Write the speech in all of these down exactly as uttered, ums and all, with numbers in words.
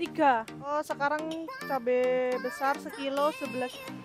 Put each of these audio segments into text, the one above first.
Tiga. Oh, sekarang cabai besar sekilo sebelas.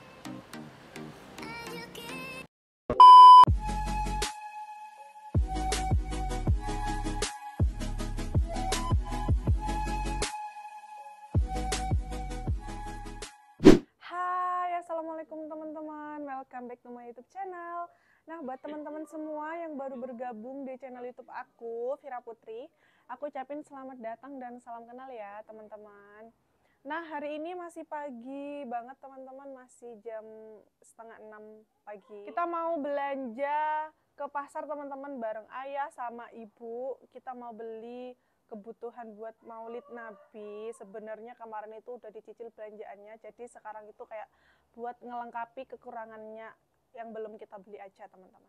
Hai, assalamualaikum teman-teman. Welcome back to my YouTube channel. Nah, buat teman-teman semua yang baru bergabung di channel YouTube aku, Vira Putri, aku ucapin selamat datang dan salam kenal ya teman-teman. Nah, hari ini masih pagi banget teman-teman, masih jam setengah enam pagi. Kita mau belanja ke pasar teman-teman bareng ayah sama ibu. Kita mau beli kebutuhan buat Maulid Nabi. Sebenarnya kemarin itu udah dicicil belanjaannya, jadi sekarang itu kayak buat ngelengkapi kekurangannya yang belum kita beli aja teman-teman.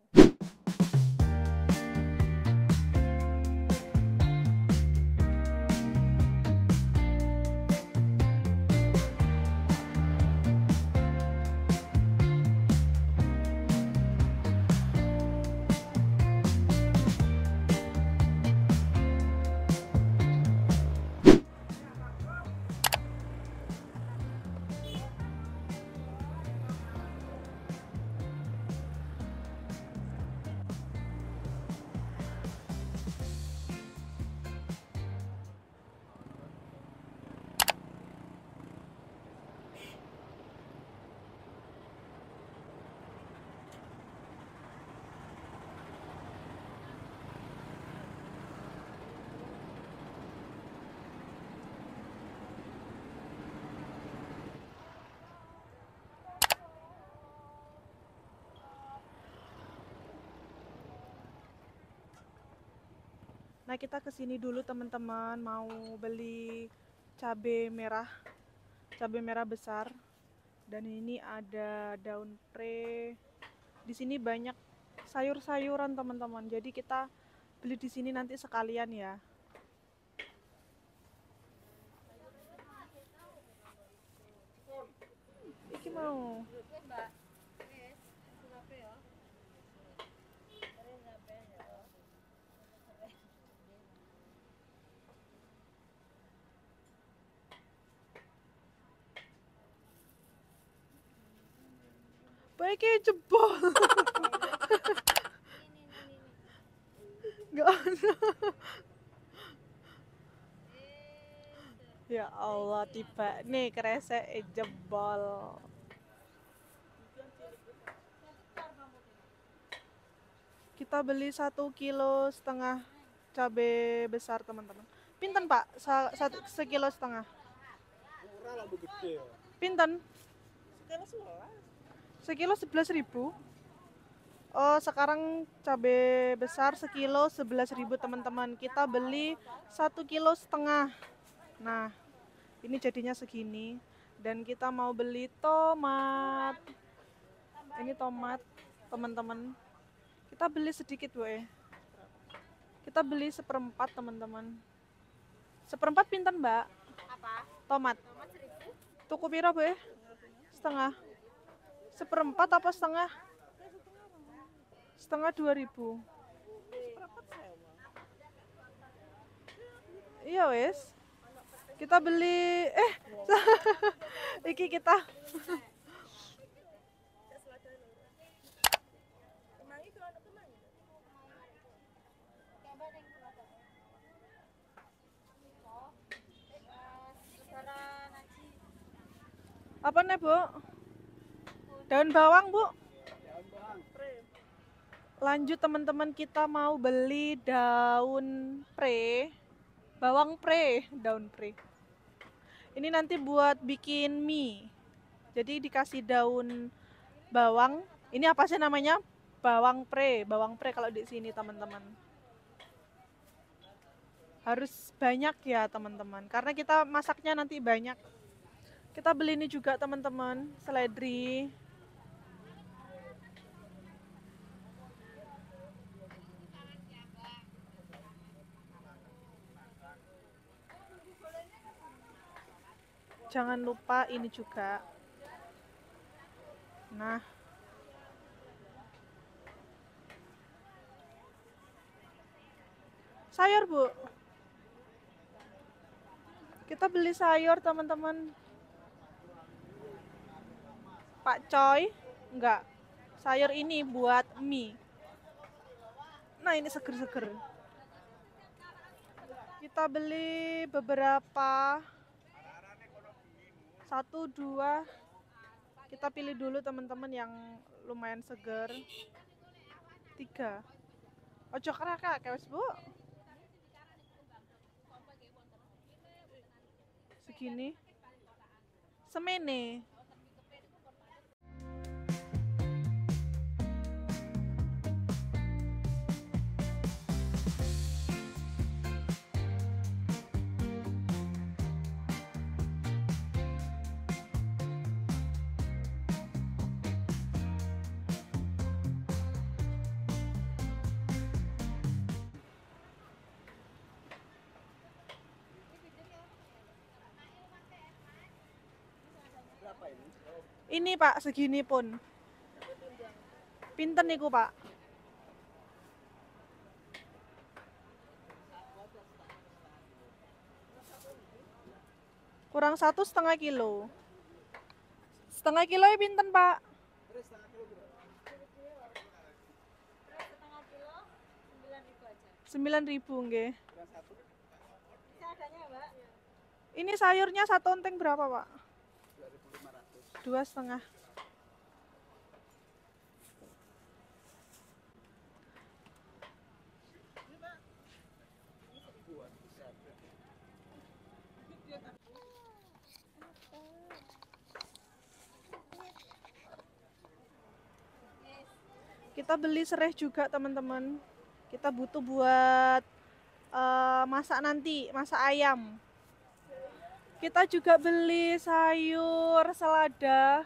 Nah, kita kesini dulu teman-teman, mau beli cabai merah, cabai merah besar. Dan ini ada daun pre. Di sini banyak sayur-sayuran teman-teman. Jadi kita beli di sini nanti sekalian ya. Iki mau. Baiknya jebol. Gak ada. Ya Allah, tiba nih kresek jebol. Kita beli satu kilo setengah cabai besar teman-teman. Pinten pak? Sa satu sekilo setengah. Pinten? Sekilo sebelas ribu. Oh, sekarang cabai besar sekilo sebelas ribu teman-teman. Kita beli satu kilo setengah. Nah, ini jadinya segini. Dan kita mau beli tomat. Ini tomat teman-teman. Kita beli sedikit bu ya. Kita beli seperempat teman-teman. Seperempat pinten mbak? Apa? Tomat. Tomat seribu? Tuku piro bu ya? Setengah. Seperempat apa setengah? Setengah dua ribu. Iya wes. Kita beli eh iki kita. Apa nih bu? Daun bawang bu? Lanjut teman-teman, kita mau beli daun pre, bawang pre, daun pre. Ini nanti buat bikin mie. Jadi dikasih daun bawang. Ini apa sih namanya? Bawang pre, bawang pre kalau di sini teman-teman. Harus banyak ya teman-teman, karena kita masaknya nanti banyak. Kita beli ini juga teman-teman, seledri. Jangan lupa ini juga. Nah, sayur bu, Kita beli sayur teman-teman. Pak Coy, enggak. Sayur ini buat mie. Nah, ini seger-seger. Kita beli beberapa. Satu, dua. Kita pilih dulu teman-teman yang lumayan seger. Tiga. Ojo kerakak, kewes bu. Segini. Semene. Ini Pak, segini pun. Pinten niku Pak? Kurang satu setengah kilo. Setengah kilo ya pinten Pak? Sembilan ribu nggih. Ini sayurnya satu onteng berapa Pak? Dua setengah. Kita beli serai juga teman-teman. Kita butuh buat uh, masak nanti, masak ayam. Kita juga beli sayur selada.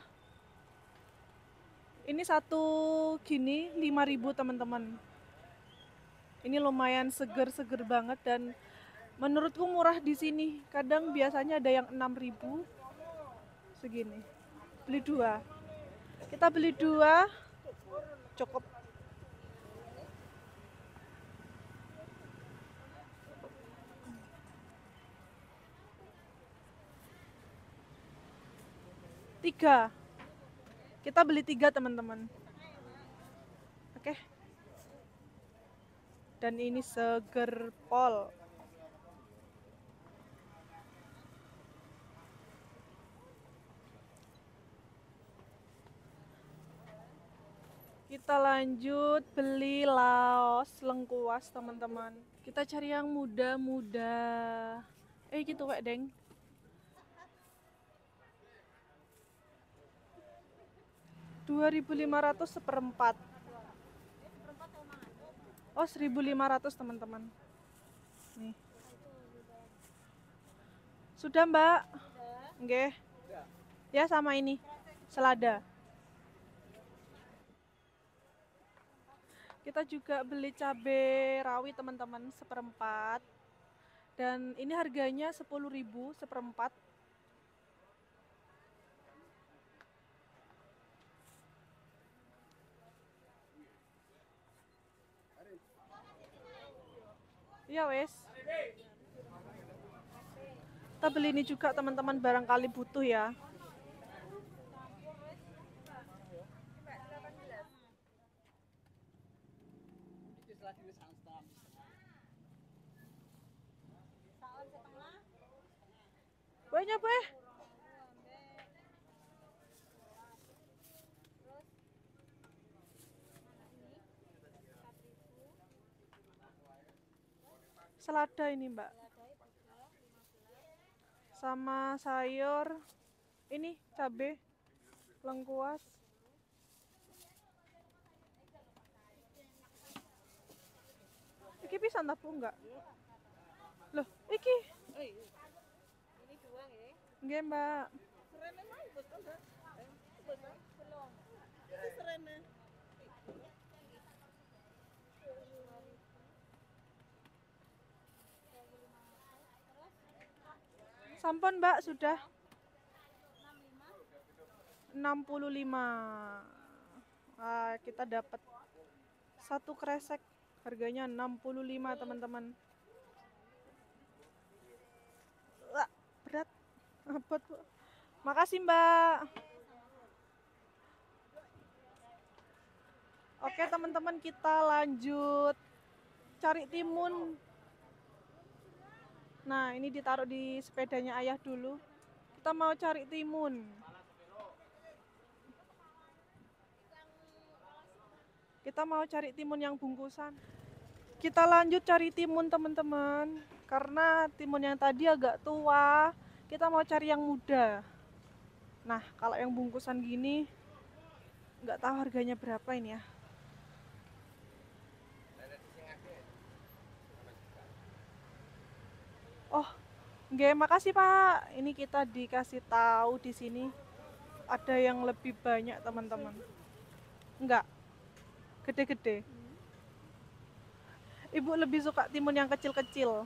Ini satu gini lima ribu teman-teman. Ini lumayan seger-seger banget dan menurutku murah di sini. Kadang biasanya ada yang enam ribu. Segini. Beli dua. Kita beli dua. Cukup. Tiga. Kita beli tiga teman-teman. Oke. Dan ini seger pol. Kita lanjut beli laos lengkuas teman-teman. Kita cari yang muda-muda. Eh gitu Pak Deng. dua ribu lima ratus seperempat. Oh seribu lima ratus teman-teman. Nih. Sudah Mbak? Nggih. Ya sama ini. Selada. Kita juga beli cabai rawit teman-teman seperempat. Dan ini harganya sepuluh ribu seperempat. Iya wes. Kita beli ini juga teman-teman, barangkali butuh ya. Banyak weh. Selada ini Mbak. Sama sayur. Ini cabai lengkuas. Iki pisan ta Bu enggak? Loh, iki. Ini dua nggih. Nggih, Mbak. Serene mau betul enggak? Belum. Iki serene. Sampun Mbak, sudah enam puluh lima. Nah, kita dapat satu kresek, harganya enam puluh lima teman-teman. Buat, makasih Mbak. Oke teman-teman, kita lanjut cari timun. Nah, ini ditaruh di sepedanya ayah dulu. Kita mau cari timun. Kita mau cari timun yang bungkusan. Kita lanjut cari timun teman-teman. Karena timun yang tadi agak tua, kita mau cari yang muda. Nah, kalau yang bungkusan gini, nggak tahu harganya berapa ini ya. Oh, nggak, makasih Pak. Ini kita dikasih tahu di sini ada yang lebih banyak teman-teman. Enggak, gede-gede. Ibu lebih suka timun yang kecil-kecil.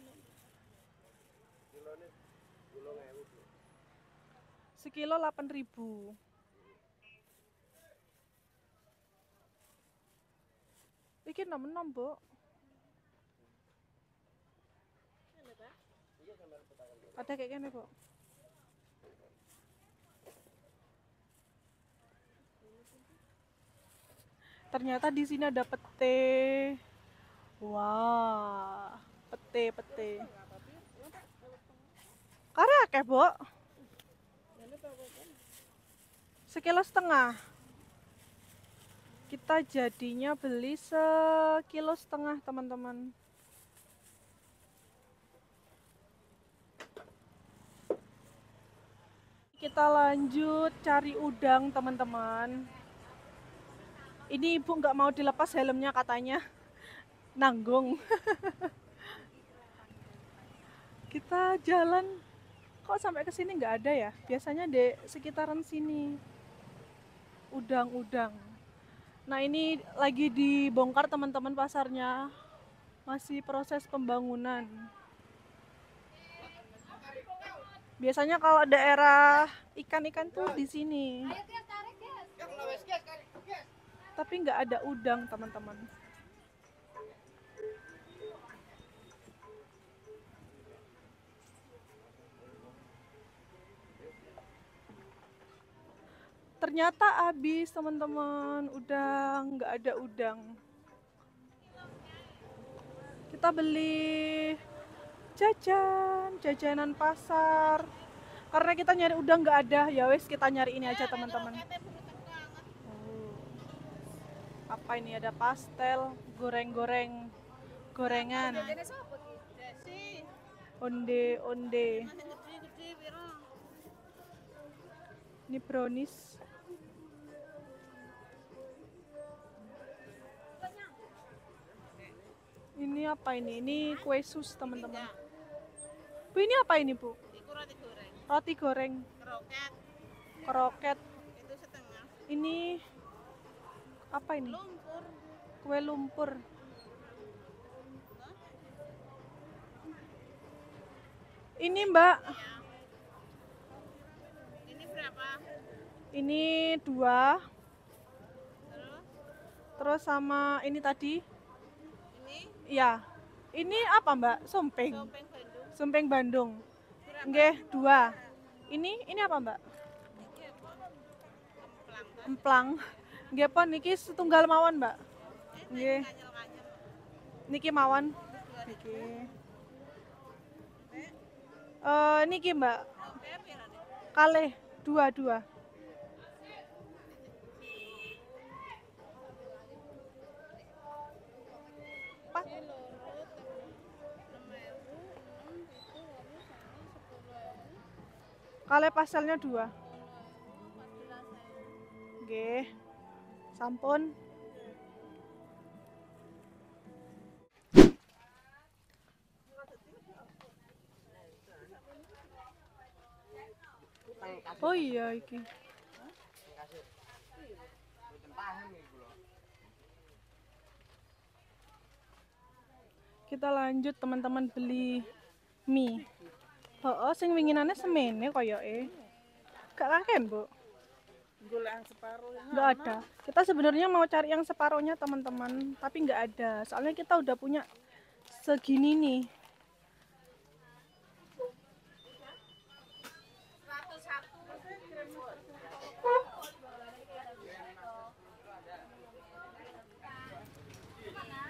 Sekilo delapan ribu. Iki nom-nom, Bu. Ada kayak gini, Bu. Ternyata di sini ada pete. Wah, pete, pete. Karek ya, Bu? Sekilo setengah. Kita jadinya beli sekilo setengah, teman-teman. Kita lanjut cari udang, teman-teman. Ini ibu nggak mau dilepas helmnya katanya. Nanggung. Kita jalan, kok sampai ke sini nggak ada ya? Biasanya di sekitaran sini. Udang-udang. Nah, ini lagi dibongkar teman-teman pasarnya. Masih proses pembangunan. Biasanya kalau daerah ikan-ikan tuh di sini. Tapi nggak ada udang, teman-teman. Ternyata habis, teman-teman. Udah nggak ada udang. Kita beli jajan, jajanan pasar. Karena kita nyari udang nggak ada, ya wes kita nyari ini aja, teman-teman. Oh. Apa ini, ada pastel, goreng-goreng, gorengan. Onde, onde. Ini brownies. Ini apa ini? Ini kue sus, teman-teman. Bu, ini apa ini, Bu? Itu roti goreng. Roti goreng. Kroket. Kroket. Itu setengah. Ini apa ini? Lumpur. Kue lumpur. Ini, Mbak. Ya. Ini berapa? Ini dua. Terus? Terus sama ini tadi. Ini? Iya. Ini apa, Mbak? Sumping. Topeng Bandung. Sumping Bandung. Berapa? Nggih, dua. Ini ini apa, Mbak? Ini apa? Emplang. Emplang. Nggih, pon niki setunggal mawon, Mbak. Eh, Nggih. kanyel-kanyel. Niki mawon. Niki. Eh, niki, Mbak. Oke, pira nih? Kalih dua dua. Pak, Ini loro, enam ewu, enam, pitu, wolu, songo, sepuluh ewu, kalih pastelnya dua. sepuluh ewu, empat belas ewu. Nggih. Sampun. Oh iya iki. Kita lanjut, teman-teman, beli mie. Heeh, sing winginane semene koyoke. Gak kaken, Bu. Golek separuh ya. Nggak ada. Kita sebenarnya mau cari yang separuhnya, teman-teman, tapi nggak ada. Soalnya kita udah punya segini nih.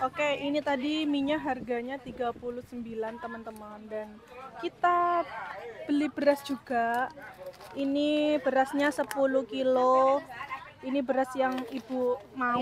Oke, ini tadi minyak harganya tiga puluh sembilan teman-teman, dan kita beli beras juga. Ini berasnya sepuluh kilo. Ini beras yang ibu mau.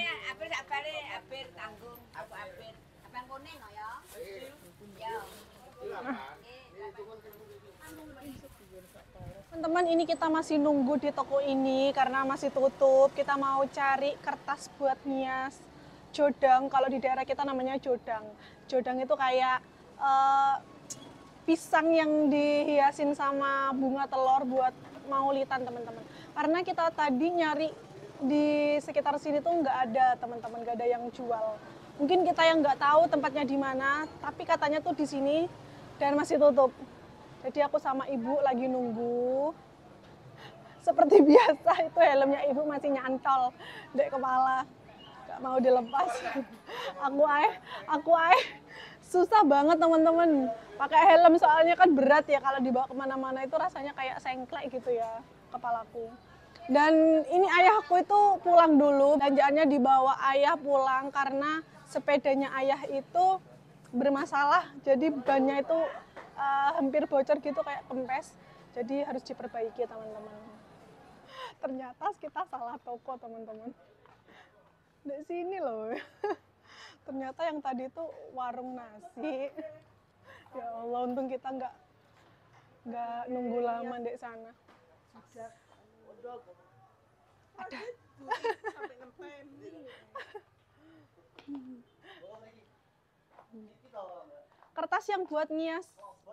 Teman-teman, ini kita masih nunggu di toko ini karena masih tutup. Kita mau cari kertas buat nyias jodang. Kalau di daerah kita namanya jodang. Jodang itu kayak uh, pisang yang dihiasin sama bunga telur buat maulitan teman-teman. Karena kita tadi nyari di sekitar sini tuh nggak ada teman-teman, nggak ada yang jual. Mungkin kita yang nggak tahu tempatnya di mana, tapi katanya tuh di sini dan masih tutup. Jadi aku sama ibu lagi nunggu. Seperti biasa itu helmnya ibu masih nyantol di kepala, nggak mau dilepas. Aku ay, aku ay susah banget teman-teman pakai helm, soalnya kan berat ya, kalau dibawa kemana-mana itu rasanya kayak sengklek gitu ya kepalaku. Dan ini ayahku itu pulang dulu, belanjaannya dibawa ayah pulang karena sepedanya ayah itu bermasalah, jadi bannya itu uh, hampir bocor gitu kayak kempes, jadi harus diperbaiki teman-teman. Ternyata kita salah toko teman-teman, di sini loh. Ternyata yang tadi itu warung nasi. Ya Allah, untung kita nggak nggak nunggu lama di sana. Ada. Kertas yang buat nyias.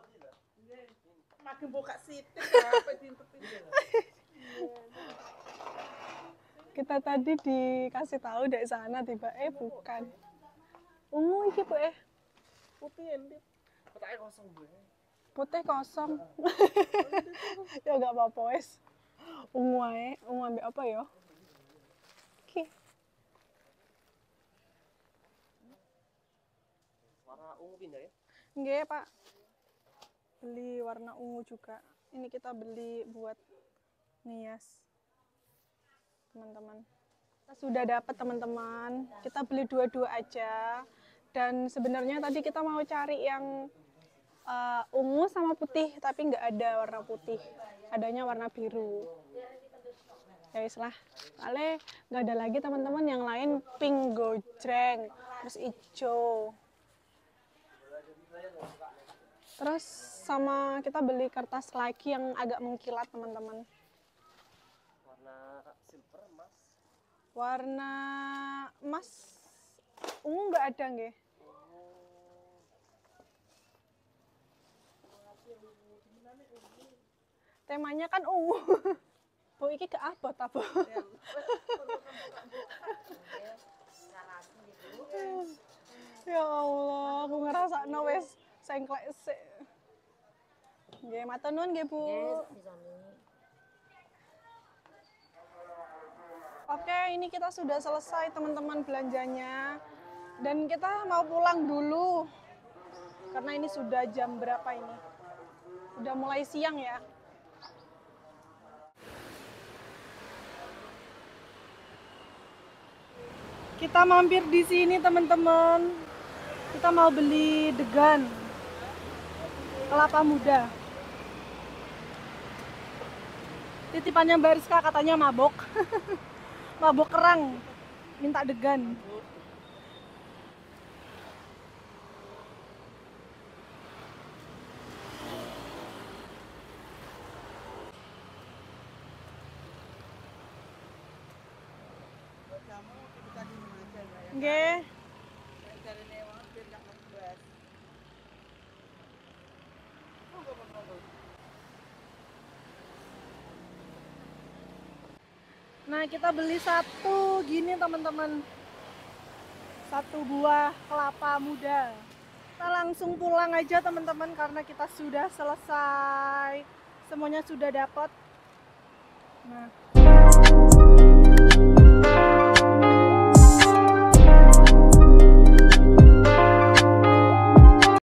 Makin buka sitik Kita tadi dikasih tahu dari sana, tiba eh bukan. Ungu iki, Bu eh. putih ini. Kotaknya kosong, Bu. Putih kosong. Ya enggak apa-apa wes. Ungu ae, ungu ambek apa ya? Oke. Warna ungu pindah ya? Nggih, Pak. Beli warna ungu juga. Ini kita beli buat nias. Teman-teman. Kita sudah dapat teman-teman. Kita beli dua-dua aja. Dan sebenarnya tadi kita mau cari yang uh, ungu sama putih, tapi nggak ada warna putih. Adanya warna biru. Ya wis lah. Soalnya nggak ada lagi teman-teman, yang lain pink gojreng, terus hijau. Terus sama kita beli kertas lagi yang agak mengkilat teman-teman. Warna silver emas. Warna emas ungu nggak ada nggih? Temanya kan ungu. Bu iki gak abot ta, Bu? Ya Allah, aku ngerasakno wis sengklek sik. Nggih, matur nuwun nggih, Bu. Oke, ini kita sudah selesai teman-teman belanjanya. Dan kita mau pulang dulu. Karena ini sudah jam berapa ini? Udah mulai siang ya. Kita mampir di sini teman-teman. Kita mau beli degan. Kelapa muda. Titipannya Mbak Rizka katanya mabok. Mabok kerang, minta degan. Nggih. Nah, kita beli satu gini teman-teman, satu buah kelapa muda. Kita langsung pulang aja teman-teman karena kita sudah selesai, semuanya sudah dapat. Nah.